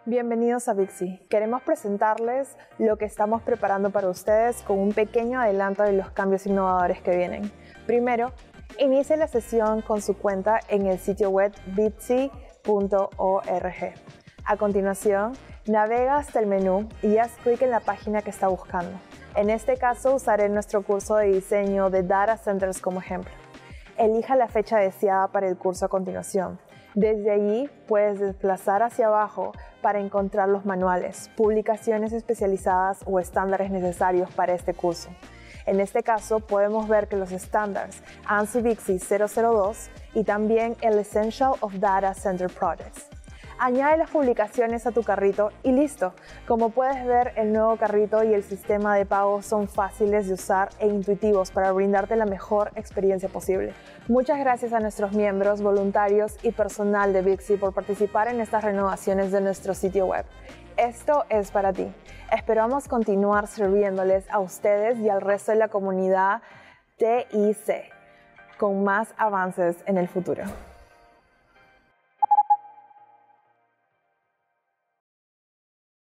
Bienvenidos a Vixi. Queremos presentarles lo que estamos preparando para ustedes con un pequeño adelanto de los cambios innovadores que vienen. Primero, inicie la sesión con su cuenta en el sitio web vixi.org. A continuación, navega hasta el menú y haz clic en la página que está buscando. En este caso, usaré nuestro curso de diseño de Data Centers como ejemplo. Elija la fecha deseada para el curso a continuación. Desde allí puedes desplazar hacia abajo para encontrar los manuales, publicaciones especializadas o estándares necesarios para este curso. En este caso podemos ver que los estándares ANSI Vixi 002 y también el Essential of Data Center Projects. Añade las publicaciones a tu carrito y listo. Como puedes ver, el nuevo carrito y el sistema de pago son fáciles de usar e intuitivos para brindarte la mejor experiencia posible. Muchas gracias a nuestros miembros, voluntarios y personal de Vixi por participar en estas renovaciones de nuestro sitio web. Esto es para ti. Esperamos continuar sirviéndoles a ustedes y al resto de la comunidad TIC con más avances en el futuro.